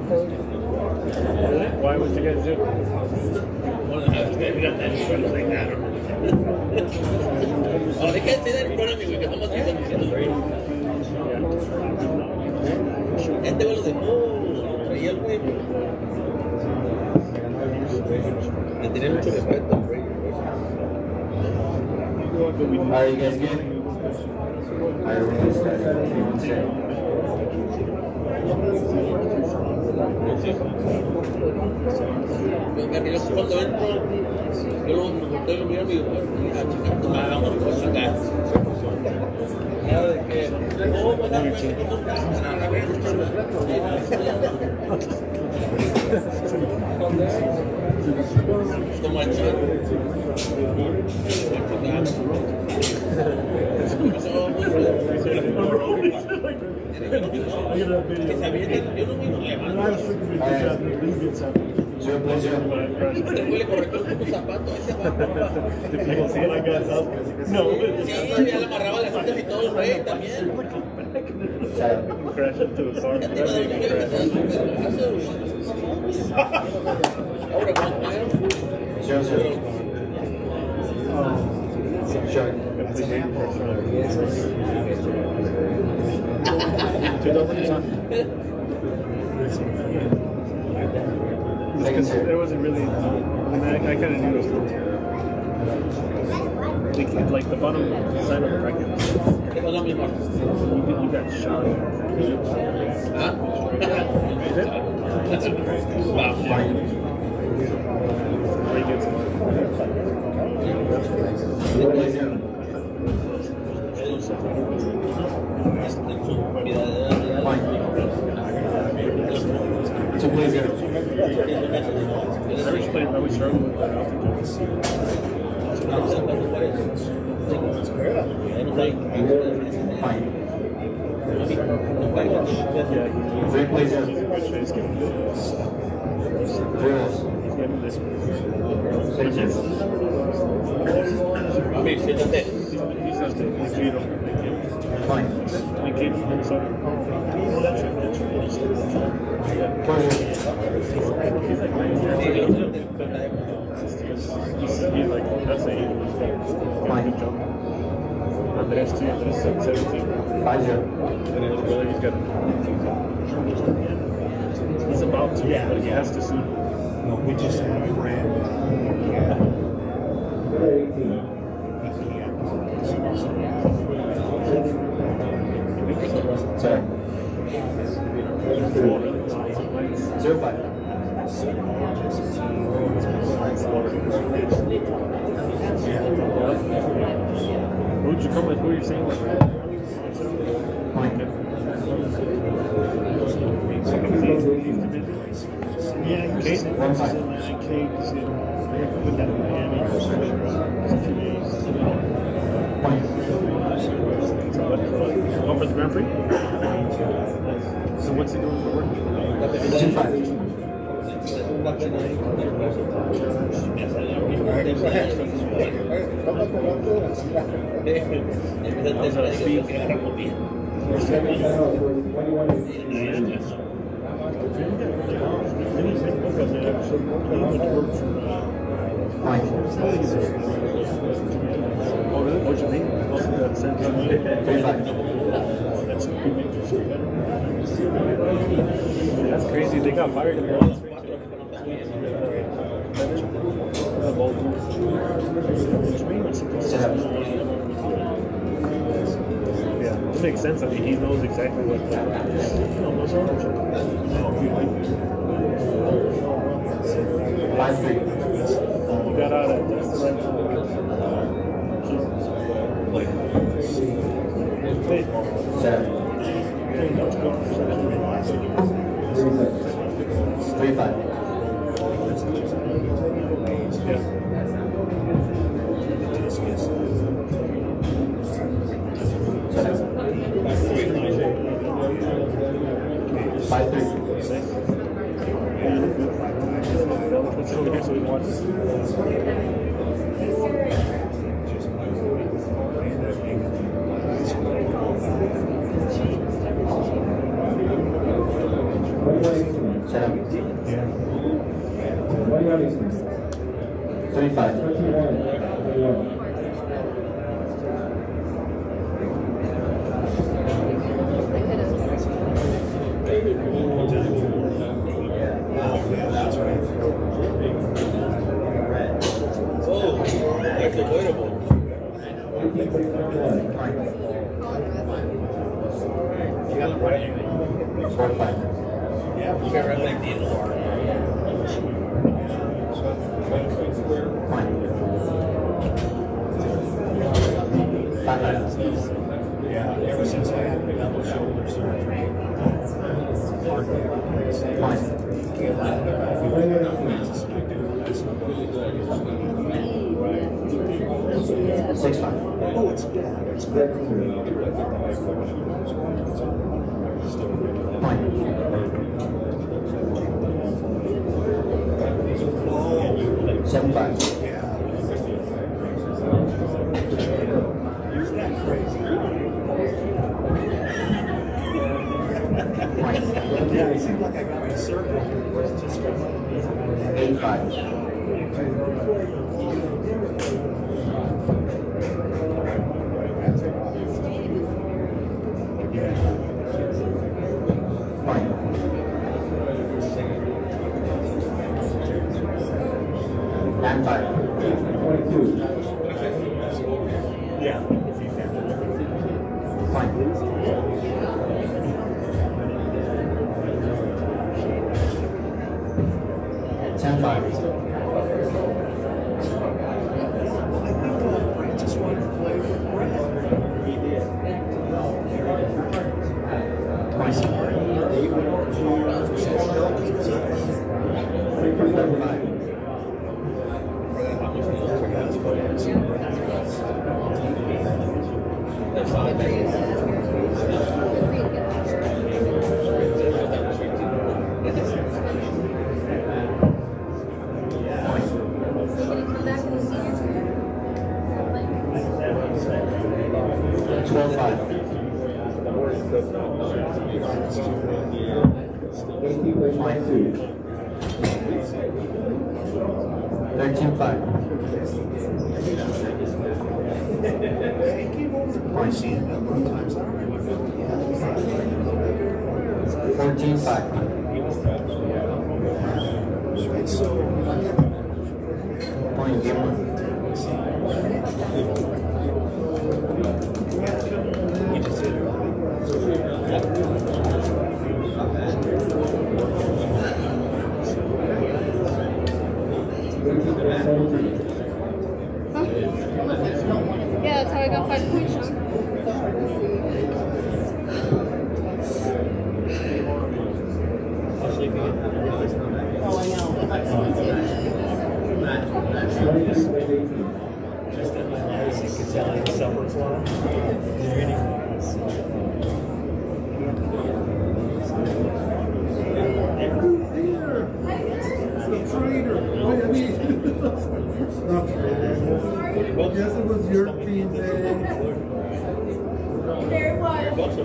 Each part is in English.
Why would you guys do it? We got that insurance like that. Oh, they can't say that in front of me because how much you done diciendo, right? Este güey lo dejó, traía el güey. Le tenía mucho respeto al güey. Are you guys good? I really started. Yo cuando entro, yo lo volteo y lo miro y digo, vamos por acá. Nada de que, como el chat. Le correctó un zapato, ese zapato. No. Sí, ya le amarraba las cintas y todo el rey también. Crash into the car. Ahora, ¿cuánto? Sure. 2000. Because there wasn't really. I kind of knew it was cool. Like the bottom side of the bracket. You got shot. Wow. So please go. I always struggle with that altitude. Fine. Three places. Drills. Sections. He's not dead. He's Vito. Fine. He's like, that's a good jump. Andres too, Andres 17. And then his brother, he's got he's about to, but he has to soon. No, we just ran. Sorry. 05. Who'd you come with? Who are you saying with? Yeah, he was in Atlanta, Cakes, and went down to Miami for 2 days. Going for the Grand Prix? So what's he doing for work? 25. Oh, really? What you mean? That's crazy. They got fired in the last week. Yeah, it makes sense. I mean, he knows exactly what. You got out of just the right time. Set up. Yeah. 35. Oh, that's avoidable. 45. Yeah, you got right back in. Yeah, ever since I had double shoulder surgery, Oh, it's good. Yeah, it seems like I got a circle. It's just 85. And 5. 22. yeah. Fine. 10-5. Francis wanted to play with Brett. He did. Yeah, that's how I got 5 points, Sean. Oh, I know. Just in my life, Italian summer club. There anyways. Yes, it was your team day. There it was.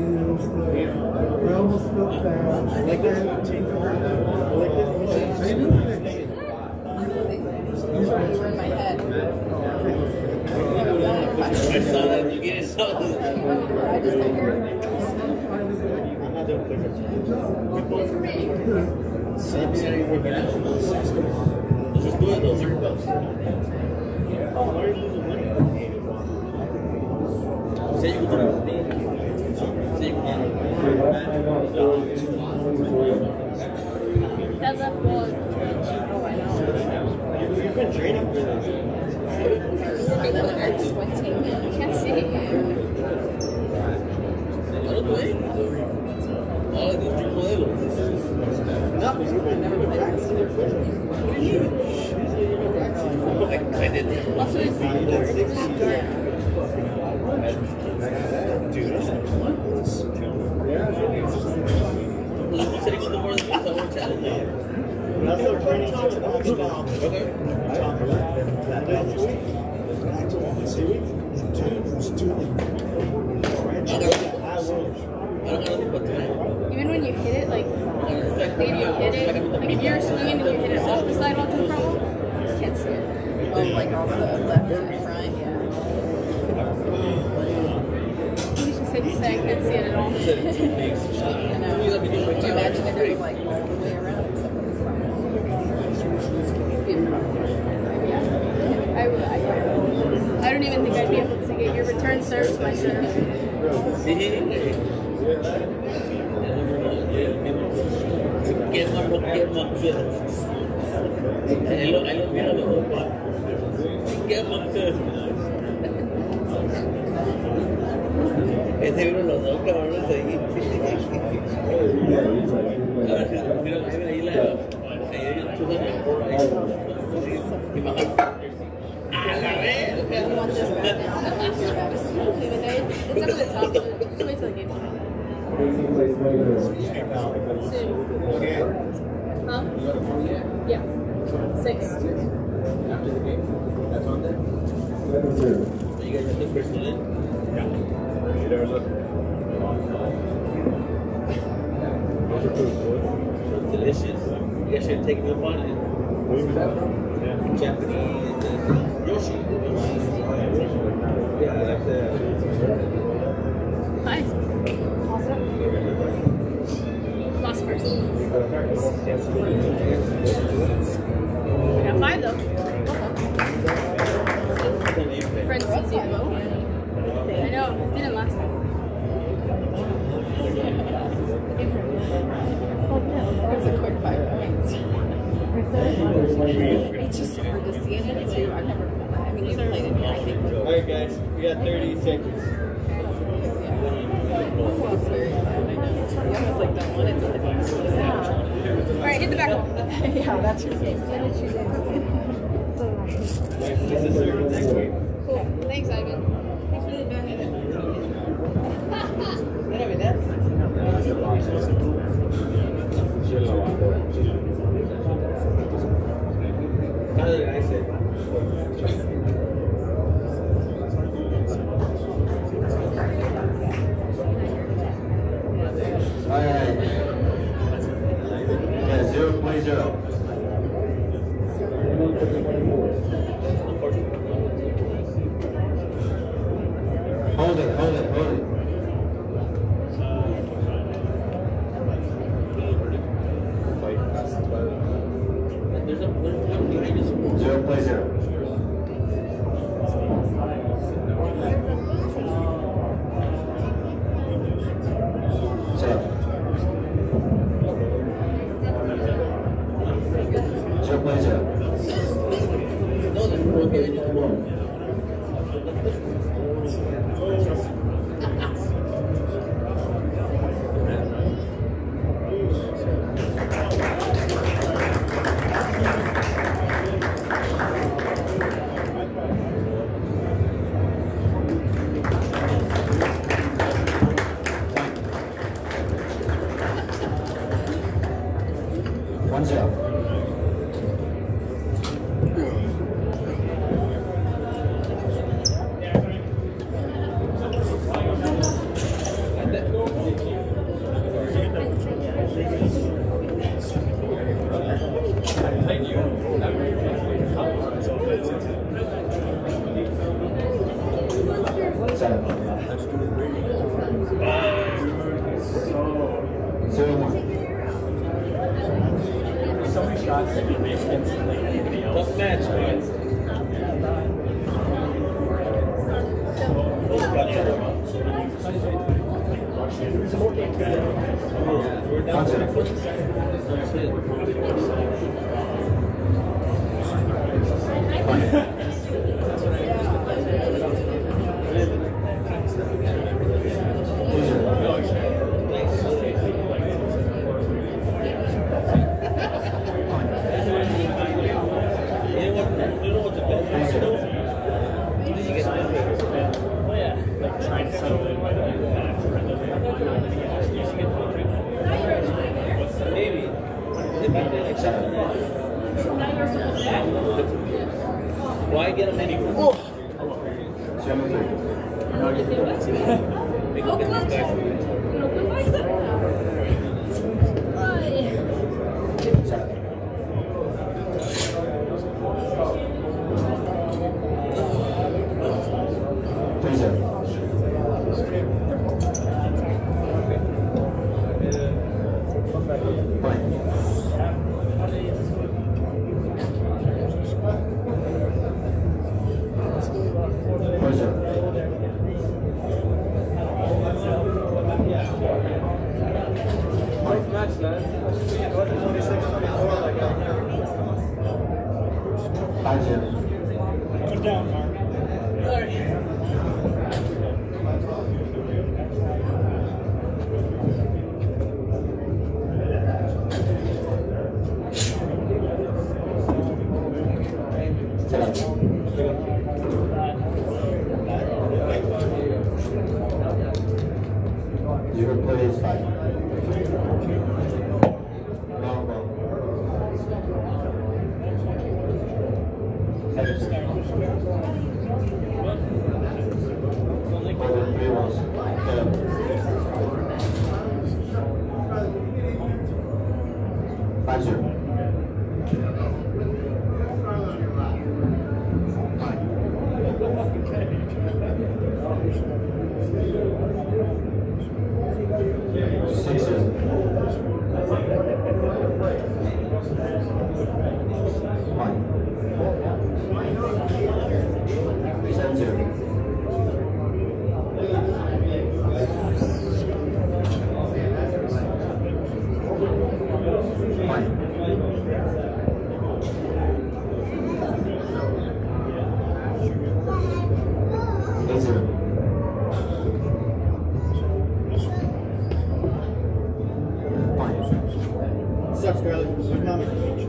We almost felt bad. Like this team. I knew that. You were in my head. I saw that. You get it. So. I just think you're... Good for me. Just do it, those $30. Say you can How's that ball? Oh, I know. You've been training for this. I'm squinting. You can't see. I don't play. All I do is drink modelos. No, you've never been practicing. I did. That's what I said. You did 60. Dude, that's I'm sitting on the more than I worked out. That's what training talks about. Okay. Talk about that next week. I told him, see, dude was doing French. I will. I don't know what to do. Even when you hit it, like... Like if you hit it, like if you're swinging and you hit it off the sidewalk to the front wall, you can't see it. Oh, like off the left to the front, yeah. You should say I can't see it at all. I know. Could you imagine if it was like all the way around except for the front? I don't even think I'd be able to get your return serve to my serve. Ese vino los dos cabrones ahí. A ver si mira ahí la Tucson por ahí. Y más. A la vez. It's up at the top. Just wait till the game's done. Soon. Huh? Yeah. 6. After the game, that's on there. You guys have the first one in? Yeah. There's a... Those are pretty good. Delicious. You guys should take me up on it. Where was that from? Yeah. Japanese Yoshi. Yeah, that's it. Nice. Lost first. I got 5 though. Friends sees you low. I know, it didn't last time. It's a quick 5 points. It's just so hard to see it in it too. I've never, I mean, you've played it here, I think. Alright guys, we got 30 seconds. It's very fun, I know. You almost like don't want it to hit. Alright, hit the back one. Yeah, that's your game. This is serving next week. Cool. Thanks, Ivan. Thanks for the back. Another guy said. Alright. Yeah, 0.0. Hold it, hold it, hold it. There's a behind us. 0.0. Set up. 0.0. No, there's more behind us. Tough match, man. Why get them anywhere? Oh. Put down, Mark. Zero plays 5. Long ball. 7. Over 3 balls. 7. 5-0. What's up, Scarlett? Who's mommy?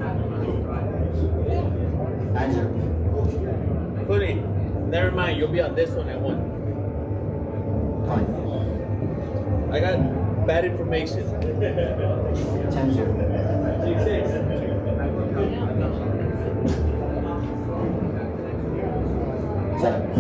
Answer. Honey, never mind. You'll be on this one at 1. Fine. I got bad information. 10-0. 7.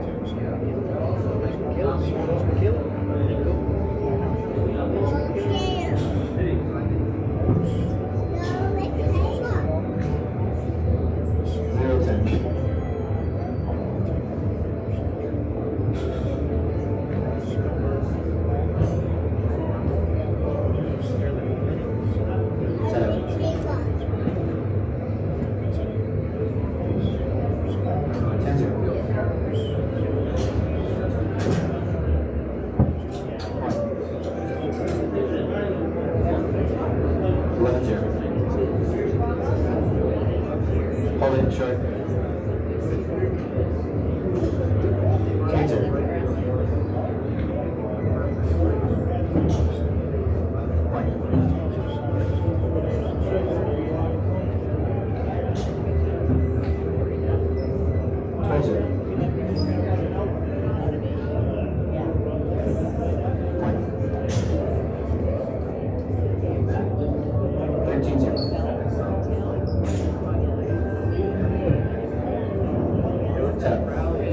11-0. Hold it short. Cancel. Point. 12-0. Point. 13-0. Set up.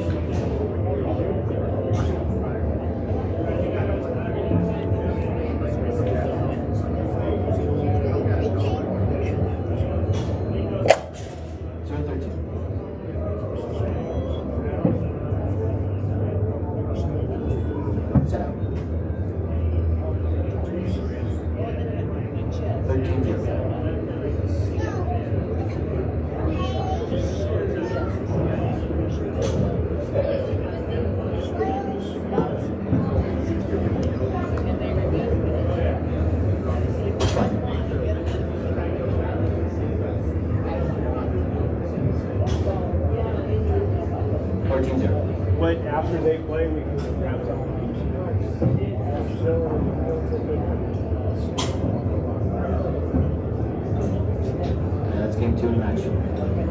0-13. Set up. 13-0. Fine. 14-0. When after they play, we can grab some. That's game 2 match.